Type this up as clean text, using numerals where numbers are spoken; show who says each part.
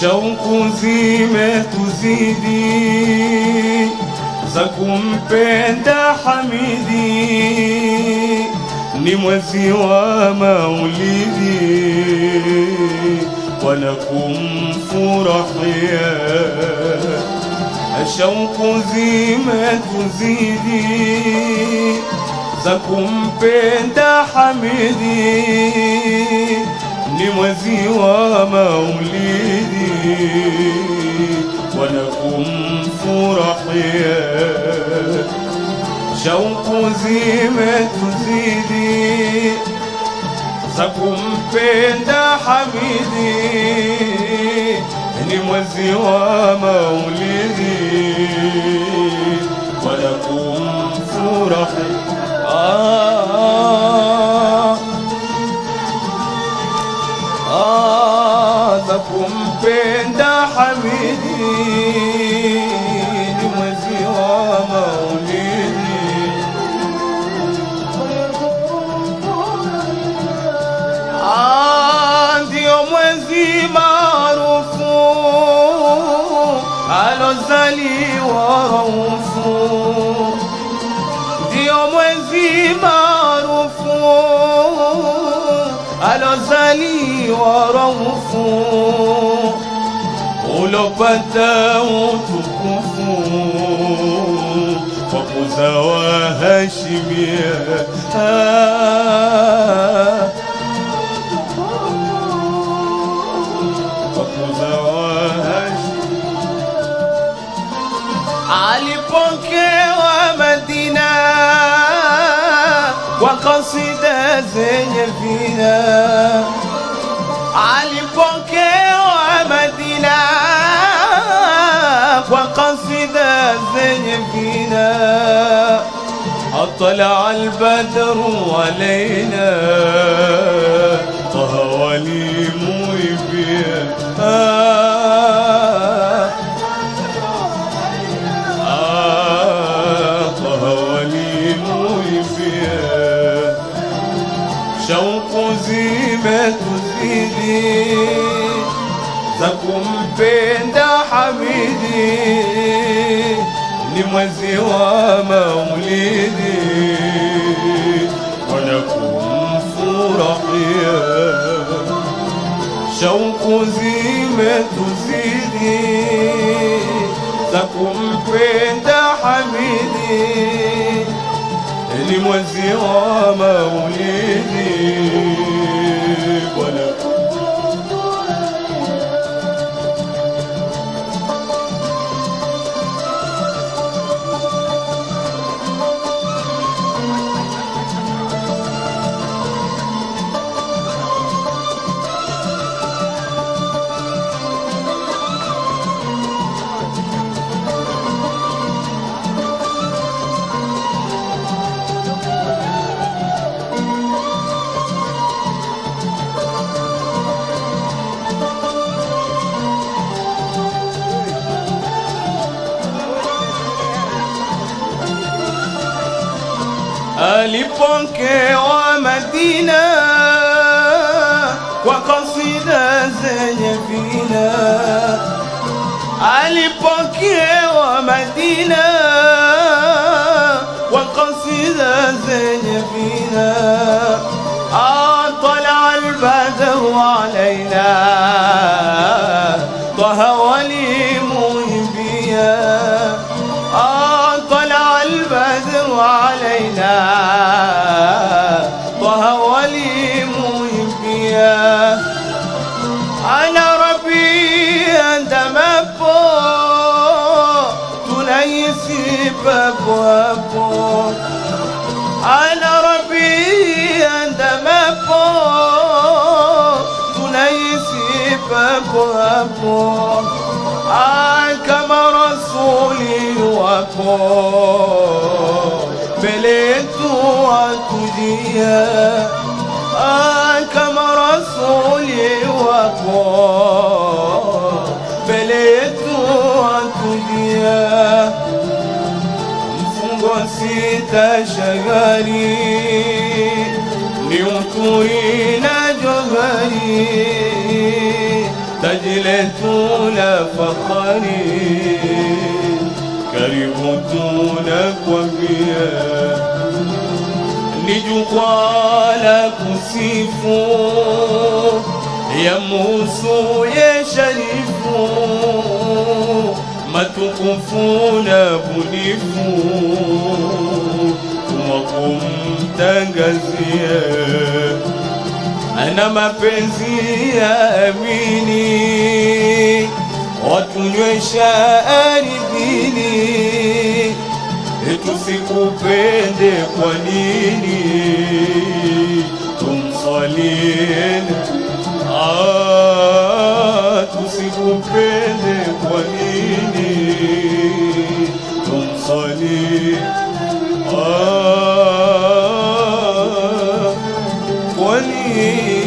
Speaker 1: shauku zimetuzidi za kumpenda Hamidi, ni mwezi wa maulidi wala kumfurahia. Shauku zimetuzidi za kumpenda Hamidi, ni mwezi wa maulidi wala kumfurahia. Shauku zimetuzidi za kumpenda Hamidi, ni mwezi wa maulidi wala kumfurahia. Za kumpenda Hamidi, ni mwezi wa maulidi. Ndio mwezi maarufu alozaliwa Raufu, ndio mwezi maarufu alozaliwa Raufu, ulopata utukufu kwa kuzawa Hashimia. Kwa kuzawa Hashimia alipokewa Madina kwa kasida zenye vina. Alipokewa Madina kwa kasida zenye vina. أطلع البدر علينا طه ولي مبين. طه ولي مبين. شوق zimetuzidi za kumpenda Hamidi, ni mwezi wa maulidi wala kumfurahia. Shauku zimetuzidi za kumpenda Hamidi, ni mwezi wa maulidi wala alipokewa Madina kwa kasida zenye vina. Alipokewa Madina kwa kasida zenye vina. طلع البدر علينا طه ولي مبين. طلع البدر علينا طه ولي مبين. أنا ربي أنت مبو تنيسي بابو. أنا ربي أنت مبو تنيسي بابو. كما رسولي wako mbele yetu atujia. Kama rasuli wako mbele yetu atujia. Mfungo sita shagari ni uturi na johari taji letu la fahari, karibu tunakwambia, ni jukwaa la kusifu ya musu ya sharifu, matukufu na bunifu kumtangazia, ana mapenzi ya amini, watunywesha aridhini, tusikupende kwa nini? Tumsalie, tusikupende kwa nini? Tumsalie, kwa nini?